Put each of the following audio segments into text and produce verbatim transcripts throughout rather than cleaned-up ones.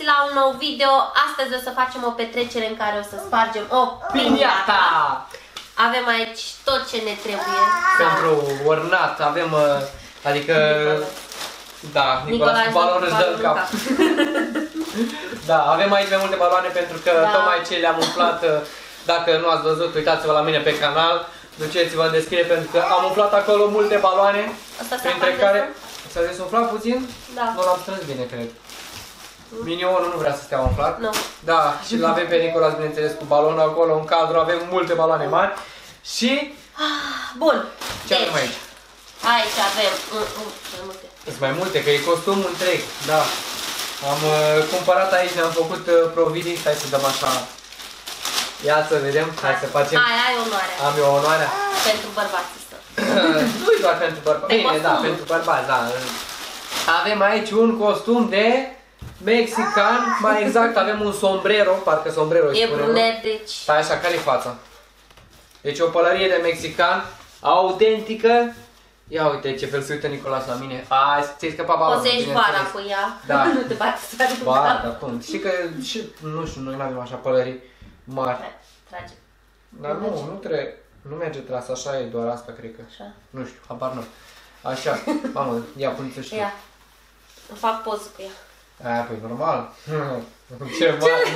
la un nou video. Astăzi o să facem o petrecere în care o să spargem o piñata. Avem aici tot ce ne trebuie. Pentru ornat avem, adică, da, Nicolae, balon îți dă în cap. Da, avem aici mai multe baloane pentru că da. Tocmai ce le-am umflat, dacă nu ați văzut, uitați-vă la mine pe canal. Duceți-vă în descriere pentru că am umflat acolo multe baloane, printre care s-a desumflat puțin, da. Nu l-am strâns bine, cred. Minionul nu vrea să stea umflat. Nu. Da, și l-avem pe Nicolas, bineînțeles, cu balonul acolo, în cadru, avem multe baloane mari. Și... Bun. Ce avem aici? Aici avem... mai multe. Sunt mai multe, că e costum întreg, da. Am uh, cumpărat aici, ne-am făcut uh, providii, stai să dăm așa. Ia să vedem, hai, hai să facem. Ai, ai onoarea. Am eu onoarea. Pentru bărbați să. Nu e doar pentru bărbați. Bine, costum. Da, pentru bărbați, da. Avem aici un costum de mexican, mai exact avem un sombrero, parcă sombrero îi e spune. brunet, deci. Stai așa, care-i fața? Deci o pălărie de mexican, autentică. Ia uite ce fel se uită Nicolas la mine. A, ți-ai scăpat balonul. Poți să ieși vara cu ea. Da. Nu te bate soare cu ba, cap. da, cum? Știi că, și, nu știu, noi nu avem așa pălării mari. Trage. Dar nu, nu trebuie, nu merge tras, așa e doar asta, cred că. Așa. Nu știu, habar nu. Așa, mamă, ia, pune-ți știu. Ia. Îmi fac poză cu ea. Aia, păi, normal. Ce mare.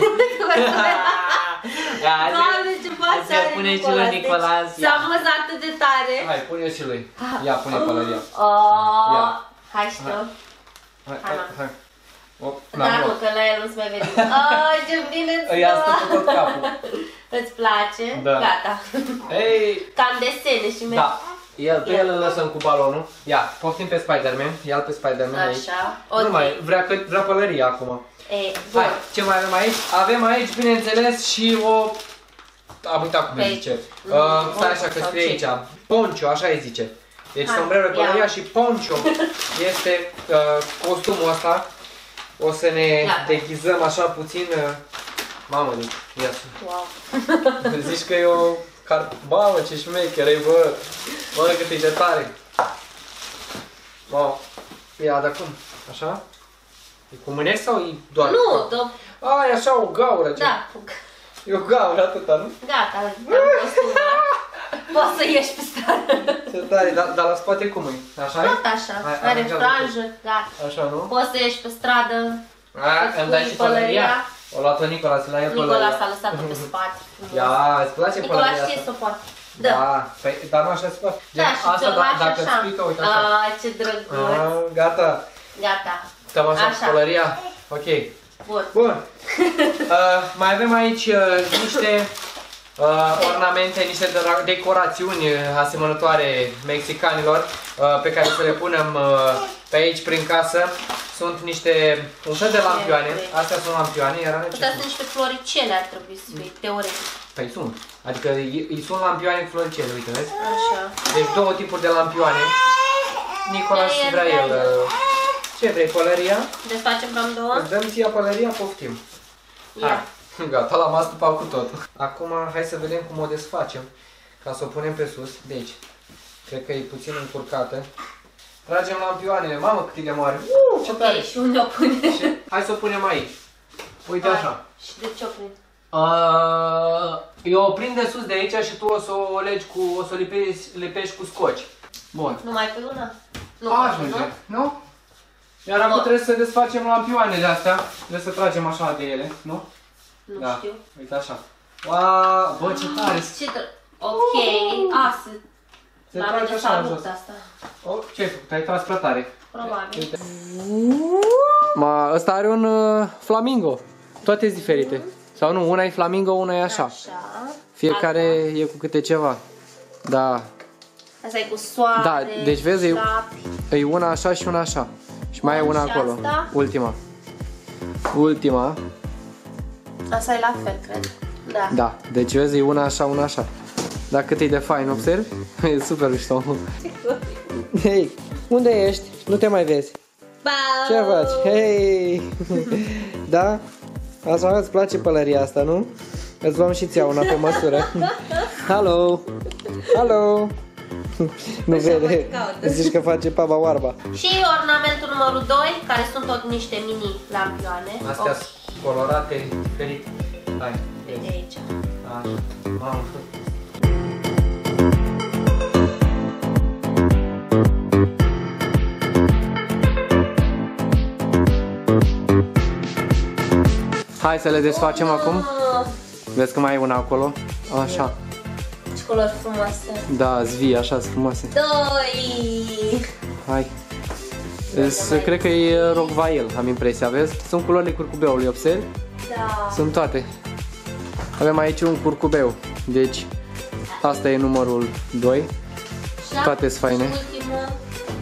Doamne, ce față are Nicolas. S-a amuzat atât de tare. Hai, pune și lui. Ia, pune pălăria. Hai, știu. Hai, hai, hai. Da, nu, că la el nu se mai vede. Oh, ce bine îți îi astă cu tot capul. Îți place? Da. Gata. Ei. Cam desene și mergi. Da. El, pe el îl lăsăm cu balonul. Ia, poftim pe Spider-Man. Ia-l pe Spider-Man aici. Așa. Nu mai, vrea, vrea pălăria acum. E, hai, ce mai avem aici? Avem aici, bineînțeles, și o... Am uitat cum îi zice. Uh, stai așa că scrie aici. Poncho, așa îi zice. Deci sombrero, pălăria și poncho este uh, costumul ăsta. O să ne deghizăm așa puțin. Uh, mamă, deci, ia să... Wow. Zici că e o... Car... Mamă, ce șmecheră-i, bă! Bă, cât e de tare! Wow. Ia, dar cum? Așa? E cu mânești sau e doar? Nu, do... A, e așa o gaură. Ce... Da. E o gaură atâta, nu? Gata, am costumul. Poți să ieși pe stradă. Ce tare, dar, dar la spate cum e? Așa e? Tot așa. Hai, are franjă, gata. Așa, nu? Poți să ieși pe stradă. A, îmi dai și pălăria? O luat-o Nicolas, la el pălăria. Nicolas a lăsat-o pe spate. Ia, îți place pălăria asta? Nicolas știe să poate. Da. Da. Păi, dar nu așa se poate. Da, și asta, ți-o lași dacă așa. îți pică, uite așa. A, ce drăguț. A, gata. Gata. Stăm așa, așa. cu pălăria? Ok. Bun. Bun. uh, mai avem aici uh, niște uh, ornamente, niște decorațiuni asemănătoare mexicanilor uh, pe care să le punem uh, pe aici prin casă. Sunt niște, un fel de lampioane, astea sunt lampioane, iar alea ce astea sunt? sunt niște floricele, ar trebui să fie, teoretic. Păi sunt, adică îi sunt lampioane cu floricele, uite, vezi? Așa. Deci două tipuri de lampioane. Nicolas vrea el. Ce vrei, pălăria? Desfacem cam două? Îți dăm ție pălăria, poftim. Ia. Gata, l-am astupat cu tot. Acum hai să vedem cum o desfacem, ca să o punem pe sus. Deci, cred că e puțin încurcată. Tragem lampioanele, mamă cât e de mare. Uh, ce tare! Ok, și unde o punem? Și hai să o punem aici. Uite hai. așa. Și de ce o prind? Uh, eu o prind de sus de aici și tu o să o legi cu, o să o lipești, lipești cu scoci. Bun. Nu mai pui una? Nu ajunge, nu? Iar acum trebuie să desfacem lampioanele astea. Trebuie să tragem așa de ele, nu? Nu da. știu. Uite așa. Wow, bă, ce tare! Ce ok, a, se... Se trage așa în jos. Asta. Oh, ce ai făcut? Ai tras prea tare. Probabil. Ma, ăsta are un uh, flamingo. Toate sunt diferite. Sau nu, una e flamingo, una e așa. Așa. Fiecare Alba. E cu câte ceva. Da. Asta e cu soare, da, deci vezi, e, e una așa și una așa. Și mai e una acolo. Asta? Ultima. Ultima. Asta e la fel, cred. Da. Da, deci vezi, e una așa, una așa. Dar cât e de fain, observi? E super mișto. Hei, unde ești? Nu te mai vezi. Bau. Ce faci? Hei! Da? Așa îți place pălăria asta, nu? Îți luăm și ți-a una pe măsură. Hello! Hello! Nu vede, zici că face paba oarba. Și ornamentul numărul doi, care sunt tot niște mini lampioane. Astea colorate, diferite. Hai, vede aici. Așa. Mamă. Hai să le desfacem oh, acum. Vezi că mai e una acolo? Așa. Ce culori frumoase. Da, zvii, așa sunt frumoase. Doi. Hai. Es, cred că e Rockvail, am impresia, vezi? Sunt culorile curcubeului, observi? Da. Sunt toate. Avem aici un curcubeu. Deci, asta e numărul doi. Toate sunt faine. Ultimul.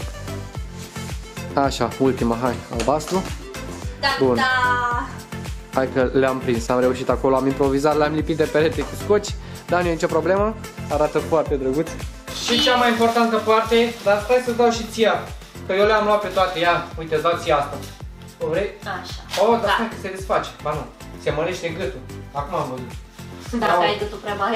Așa, ultima, hai, albastru. Gata. Bun. Hai că le-am prins, am reușit acolo, am improvizat, le-am lipit de perete cu scoci, dar nu e nicio problemă, arată foarte drăguț. Și, și cea mai importantă parte, dar stai să dau și ție, că eu le-am luat pe toate, ia, uite, îți dau ție asta. O vrei? Așa. Oh, dar stai că se desface, ba nu, se mărește gâtul, acum am văzut. Dacă ai gâtul prea mare.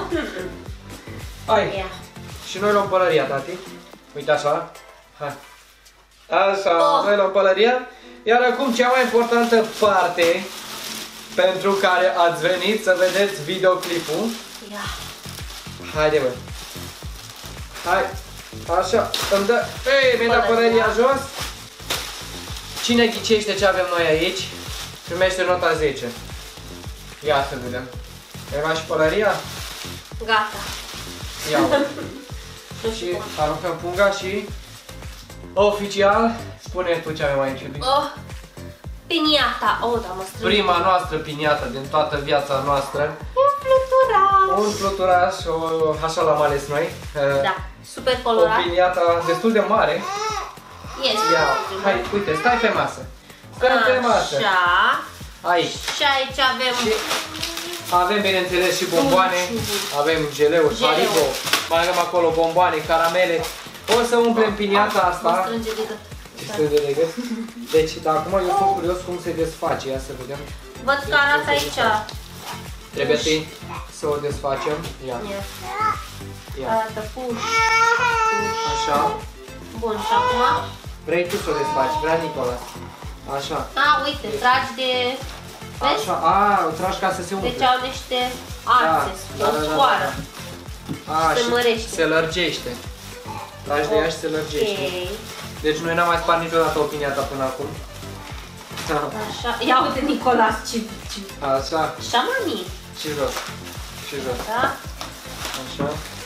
Hai, hai. Și noi luăm pălăria, tati, uite așa, hai. Așa, oh. Noi luăm pălăria. Iar acum cea mai importantă parte pentru care ați venit să vedeți videoclipul. Ia. Haide, bă. Hai. Așa, îmi dă... Ei, mi-ai dat pălăria jos. Cine ghicește ce avem noi aici, primește nota zece. Ia să vedem. Ai luat și pălăria? Gata. Ia-o. Și aruncăm punga și... Oficial, spune tu ce avem aici. Oh, piniata. Oh, da, mă strâng. Prima noastră piniata din toată viața noastră. Un fluturaș. Un fluturaș, o, așa l-am ales noi. Da, super colorat. O piniata destul de mare. Este. Ia, hai, uite, stai pe masă. Stai pe masă. Așa. Aici. Și aici avem... Și avem, bineînțeles, și bomboane. Avem geleuri, Geleu. Haribo. Mai avem acolo bomboane, caramele. O să umplem piniata asta. Mă strânge de gât. Ce strânge de gât? Deci, dar acum eu sunt curios cum se desface. Ia să vedem. Văd că arată aici. Trebuie întâi să o desfacem. Ia. Ia. Arată puș. Așa. Bun, și acum? Vrei tu să o desfaci, vrea Nicola. Așa. A, uite, tragi de... Vezi? Așa, a, o tragi ca să se umple. Deci au niște arțe, da, o da, da, scoară. Da, da. A, se și mărește. se lărgește. Tragi de ea și se lărgește. Okay. Deci noi n-am mai spart niciodată o piniata până acum. Așa, ia uite Nicolas ce... ce... Așa. Așa, mami. Și jos. Și jos. Da. Așa.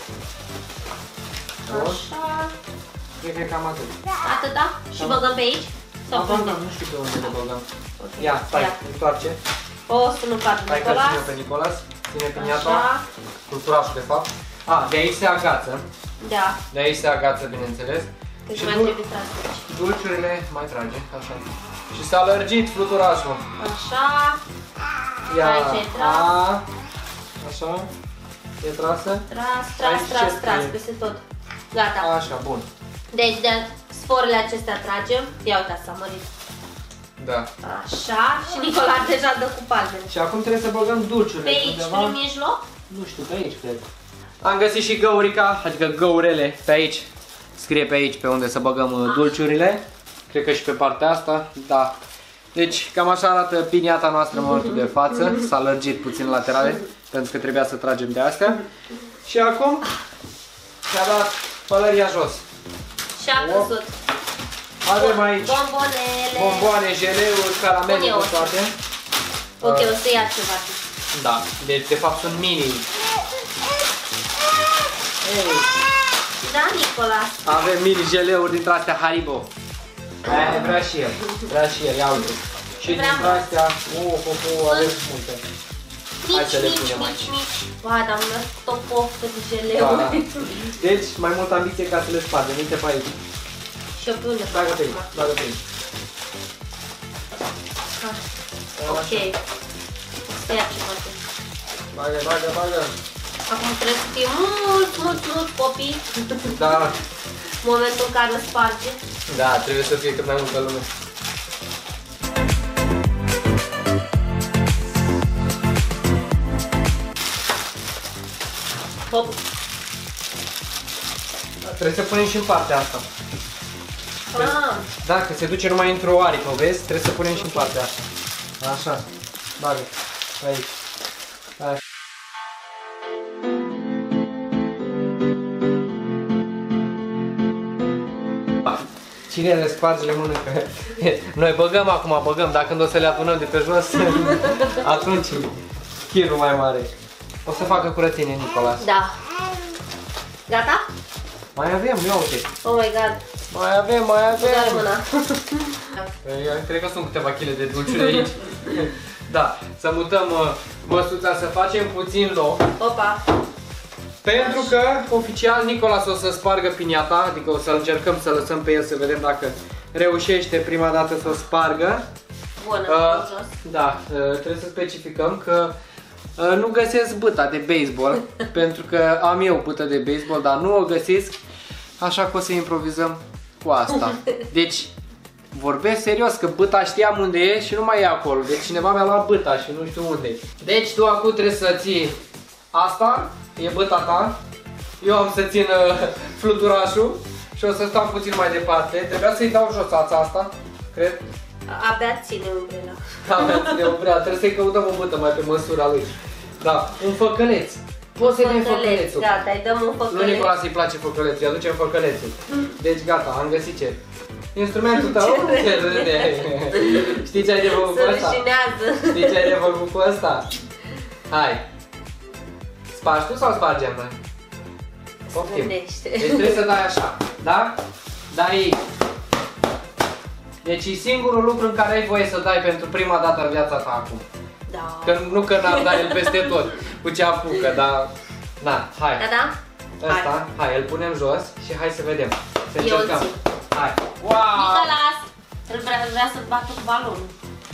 Așa. Cred că e cam atât. Atât, da? Și da. Băgăm pe aici? Sau da, da, nu știu pe unde le băgăm. Okay. Ia, stai, ia. Întoarce. O să nu cadă Nicolas. Hai că ține pe Nicolas. Ține piniata. Culturașul, de fapt. A, de aici se agață. Da. De aici se agață, bineînțeles. Deci și mai dul trebuie trage. Dulciurile mai trage, așa. Și s-a lărgit fluturașul. Așa. Ia. Aici e tras. A. Așa. E trasă? Tras, tras, tras, tras, peste tot. Gata. Așa, bun. Deci de sforile acestea tragem. Ia uitați, s-a mărit. Da. Așa. Și Nicola deja dă cu palmele. Și acum trebuie să băgăm dulciurile. Pe aici, prin mijloc? Nu știu, pe aici, cred. Am găsit și găurica, adică găurele, pe aici. Scrie pe aici pe unde să băgăm dulciurile. Cred că și pe partea asta, da. Deci cam așa arată piniata noastră în momentul de față. S-a lărgit puțin laterale, pentru că trebuia să tragem de astea. Și acum și-a dat pălăria jos. Și a căzut. Avem aici bombonele, bomboane, jeleuri, caramele cu toate. Ok, o să ia ceva. Da, deci de fapt sunt mini. Hey. Da, Nicolas. Avem mini jeleuri dintre astea Haribo. Aia vrea și el, vrea și el, ia uite. Și dintre astea, oh, oh, oh, avem multe. Hai să le punem aici. Ba, dar am lăsat o poftă de jeleuri. Da. Deci, mai multă ambiție ca să le spargem, uite pe aici. Și o pe unde? Bagă pe aici, bagă pe aici. Ok. Să ia ceva de. Bagă, bagă, bagă. Acum trebuie să fie mult, mult, mult copii. Da. Momentul în care o sparge. Da, trebuie să fie cât mai multă lume. Hop. Trebuie să punem și în partea asta. Ah. Da, că se duce numai într-o aripă, vezi? Trebuie să punem și în partea asta. Așa. bagă. Aici. Hai. Cine le sparge, le mănâncă. Noi băgăm acum, băgăm, dar când o să le adunăm de pe jos, atunci chirul mai mare. O să facă curățenie, Nicolas. Da. Gata? Mai avem, ia uite. Oh my god. Mai avem, mai avem. Dai mâna. Cred că sunt câteva chile de dulciuri aici. Da, să mutăm măsuța, să facem puțin loc. Opa. Pentru că, oficial, Nicolas o să spargă piniata, adică o să încercăm să lăsăm pe el să vedem dacă reușește prima dată să o spargă. Bună, uh, jos. Da, uh, trebuie să specificăm că uh, nu găsesc băta de baseball, pentru că am eu bătă de baseball, dar nu o găsesc, așa că o să improvizăm cu asta. Deci, vorbesc serios că băta știam unde e și nu mai e acolo, deci cineva mi-a luat băta și nu știu unde. Deci tu acum trebuie să ții asta. E băta ta, eu am să țin uh, fluturașul și o să stau puțin mai departe. Trebuia să-i dau jos ața asta, cred. Abia ține umbrela. Abia ține umbrela, trebuie să-i căutăm o bătă mai pe măsura lui. Da, un făcăleț. Poți să-i dăm făcălețul. Gata, îi dăm un făcăleț. Lui Nicolas îi place făcălețul, îi aducem făcălețul. Deci gata, am găsit ce. Instrumentul tău? Ce râde. Știi ce ai de făcut cu ăsta? Știi ce ai de făcut cu ăsta? Hai. Spargi tu sau spargem noi? Optim. Deci trebuie să dai așa, da? Dai. Deci e singurul lucru în care ai voie să dai pentru prima dată în viața ta acum. Da. Că nu că n-ar da el peste tot cu ce apucă, dar... Na, hai. Da, da? Ăsta, hai. hai, îl punem jos și hai să vedem. Să încercăm. Hai. Wow! Nicolas, îl vrea, vrea să bată cu balonul.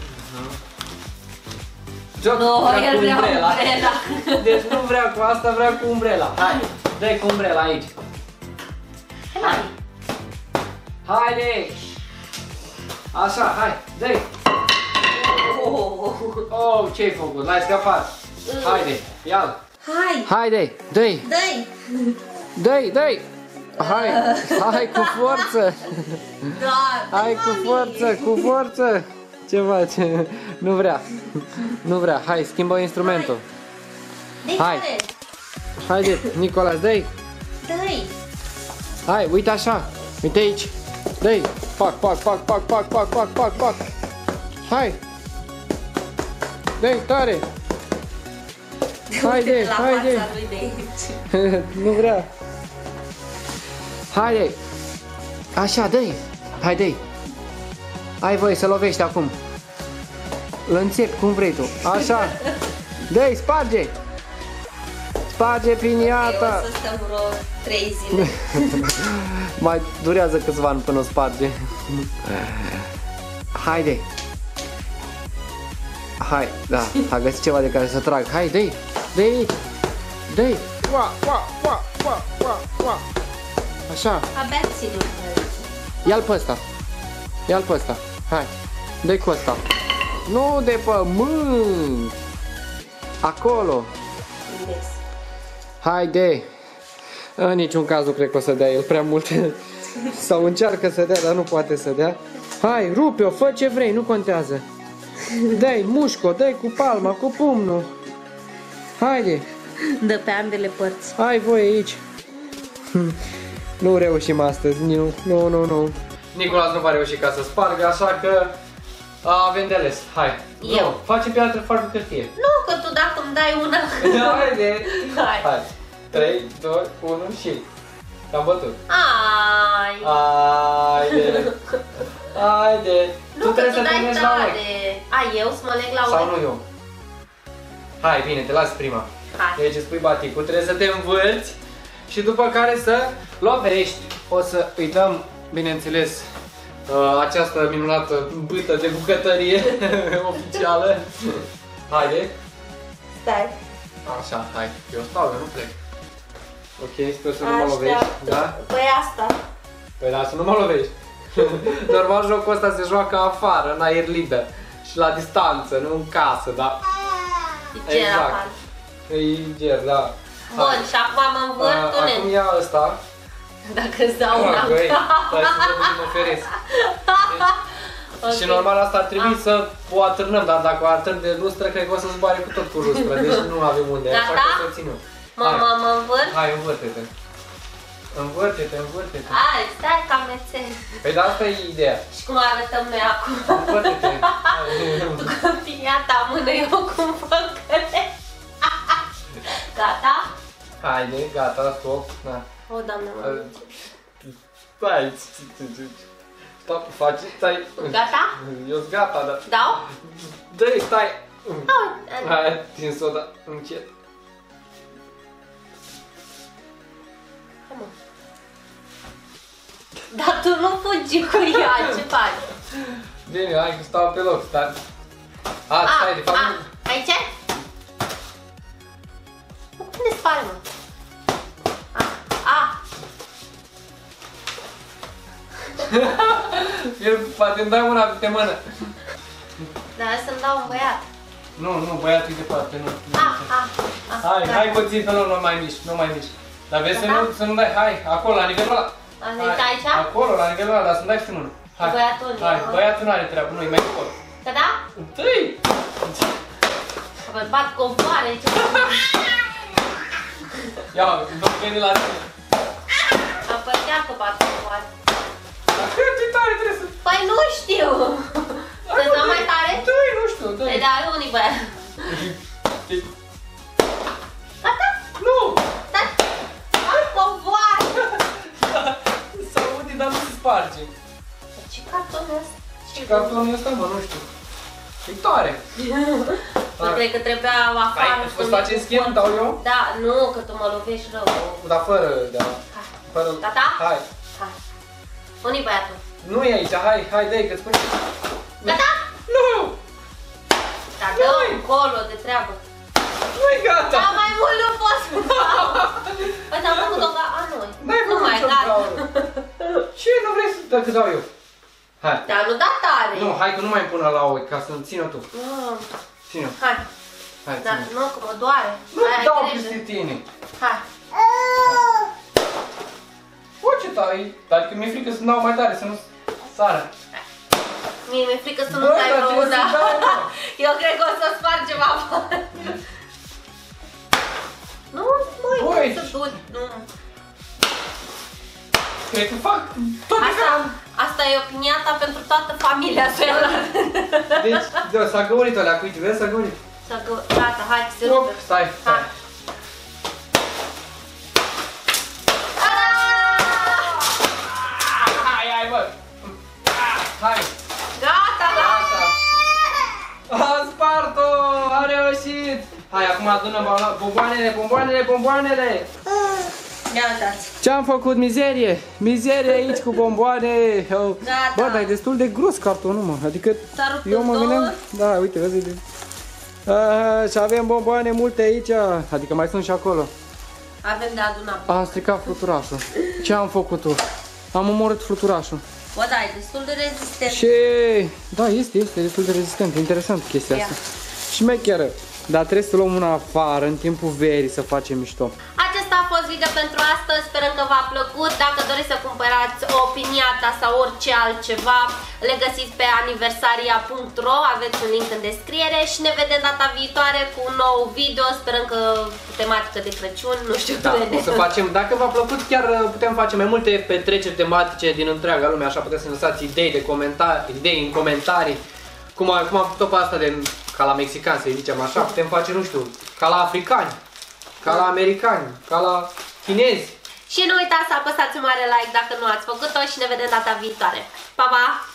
Joc, no, vrea el cu vrea umbrela. umbrela. Deci nu vrea cu asta, vrea cu umbrela. Hai, dai cu umbrela aici. Hai. Haide! Așa, hai, dai. Oh, oh ce-ai făcut? L-ai scăpat. Haide, ia-l. Hai. Haide, dai. Dai. Dai, dai. Hai, hai cu forță. Da. Hai cu forță, cu forță. Ce faci? Nu vrea. Nu vrea. Hai, schimbă instrumentul. Hai. Haide, Nicolas, dai. Dai. Hai, uite așa. Uite aici. Dai. Pac, pac, pac, pac, pac, pac, pac, pac, pac. Hai. Dai, tare. Haide, haide. Nu vrea. Haide. Așa, dai. Haide. Ai voie să lovești acum. Îl înțep cum vrei tu. Așa. Dă-i, sparge. Sparge piniata. O să stăm vreo trei zile. Mai durează câțiva ani până o sparge. Haide. Hai, da, a găsit ceva de care să trag. Hai, dă-i. Dă-i. Dă-i. Așa. Abia ține. Ia-l pe ăsta. Ia-l pe ăsta. Hai. Dă-i cu ăsta. Nu de pământ. Acolo. Haide. În niciun caz nu cred că o să dea el prea multe. Sau încearcă să dea, dar nu poate să dea. Hai, rupe-o, fă ce vrei, nu contează. Dă-i, mușco, dă-i cu palma, cu pumnul. Haide. Dă pe ambele părți. Ai voie aici. Nu reușim astăzi, nu, nu, nu, nu. Nicolas nu va reuși ca să spargă, așa că avem de ales. Hai. Eu. Nu, face pe altă farcă hârtie. Nu, că tu dacă îmi dai una. Haide. Hai. Hai. trei, doi, unu și te-am bătut. Ai. Haide. Haide. Nu, tu că trebuie tu să te dai mergi la tare. ochi. Ai, eu să mă leg la ochi? Sau nu eu? Hai, bine, te las prima. Hai. Deci îți pui baticul, trebuie să te învârți și după care să lovești. O să îi dăm, bineînțeles, această minunată bâtă de bucătărie oficială. Haide. Stai. Așa, hai. Eu stau, eu nu plec. Ok, sper să nu mă lovești. Da? Păi asta. Păi da, să nu mă lovești. Normal jocul ăsta se joacă afară, în aer liber. Și la distanță, nu în casă, da? E ger afară. E ger, da. Bun, și acum mă învârt un Acum ia ăsta. Dacă îți dau una. Băi, stai să văd unde mă feresc. Okay. Și normal asta ar trebui ah. să o atârnăm, dar dacă o atârn de lustră, cred că o să zboare cu tot cu lustră, deci nu avem unde, Gata? așa că să o ținem. Mă, mă, mă învârt? Hai, învârte-te. Învârte-te, învârte-te. Hai, stai ca mețel. Păi dar asta e ideea. Și cum arătăm noi acum? Învârte-te. Tu cu piniata în mână, eu cum păcăle. Gata? Haide, gata, stop. Da. O, Doamne, mă. Stai, stop, faci, stai. Gata? Eu-s gata, dar... Dau? Dă-i, stai. Oh, hai, țin soda, încet. Dar tu nu fugi cu ea, ce faci? Bine, hai că stau pe loc, stai. A, a stai, de fapt... A, aici? Unde spare, mă? A, a. El poate îmi dai una pe mână. Dar să-mi dau un băiat. Nu, nu, băiatul e departe, nu. A, a, a. Hai, hai puțin, că nu, nu mai miști, nu mai miști. Dar vezi să nu, să nu dai, hai, acolo, la nivelul ăla. Asta aici? Acolo, la nivelul ăla, dar să-mi dai și mână. Hai, băiatul unde? Hai, băiatul nu are treabă, nu, e mai scurt. Da, da? Întâi! Vă bat covoare, ce Ia, nu veni la tine. Am părtea că bat covoare. Dar cât de tare trebuie să... Păi nu știu! Să-ți dau mai tare? Dă-i, nu știu, dă-i. Păi da, unii băiat. Gata? Nu! Stai! Am covoare! Se aude, dar nu se sparge. Ce carton e ăsta? Ce carton e ăsta, mă, nu știu. E tare. Mă, cred că trebuia afară. Hai, îți facem schimb, dau eu? Da, nu, că tu mă lovești rău. Dar fără, da. Fără... Gata? Hai. Hai. Unii băiatul? Nu e aici, hai, hai, dă-i, că-ți spune. Gata? Nu! Da, dă încolo de treabă. Nu-i gata! Da, mai mult nu pot să dau. Păi am făcut-o ca a noi. Nu mai, gata. Ce, nu vrei să... Dacă dau eu? Hai. Dar nu da tare. Nu, hai că nu mai pun la ochi, ca să-mi țină tu. Ține-o. Hai. Hai, Da, ține-o. nu, că mă doare. Nu dau peste tine. Hai. O, ce tare, dar că mi-e frică să-mi dau mai tare, să nu sară. Mie mi-e frică să nu dai vreo una. Eu cred că o să spargem afară. Nu, măi, să duci, nu. Cred că fac tot asta, asta e opiniata pentru toată familia să ia la rând. Deci, da, s-a găurit alea cu uite, vezi, s-a găurit. S-a găurit, gata, hai, se rupe. Stai, stai. Hai, hai, bă. Hai. Gata, gata. A spart-o, a reușit. Hai, acum adună bomboanele, bomboanele, bomboanele. Ia uitați. Ce-am făcut? Mizerie! Mizerie aici cu bomboane! Gata. Bă, dar e destul de gros cartonul, mă. Adică eu mă gândeam... Da, uite, vezi. Uh, și avem bomboane multe aici. Adică mai sunt și acolo. Avem de adunat. Am stricat fluturașul. Ce am făcut eu? Am omorât fluturașul. Bă, da, e destul de rezistent. Și... Da, este, este destul de rezistent. Interesant chestia asta. Și mecheră. Dar trebuie să luăm una afară, în timpul verii, să facem mișto. Acesta a fost video pentru astăzi, sperăm că v-a plăcut. Dacă doriți să cumpărați o piniata sau orice altceva, le găsiți pe aniversaria punct ro, aveți un link în descriere și ne vedem data viitoare cu un nou video. Sperăm că cu tematică de Crăciun, nu știu. Da, o să facem, dacă v-a plăcut, chiar putem face mai multe petreceri tematice din întreaga lume, așa puteți să lăsați idei, de comentarii, idei în comentarii. Cum, a, cum am făcut-o pe asta de, ca la mexicani, să zicem așa, putem face, nu știu, ca la africani, ca la americani, ca la chinezi. Și nu uitați să apăsați un mare like dacă nu ați făcut-o și ne vedem data viitoare. Pa, pa!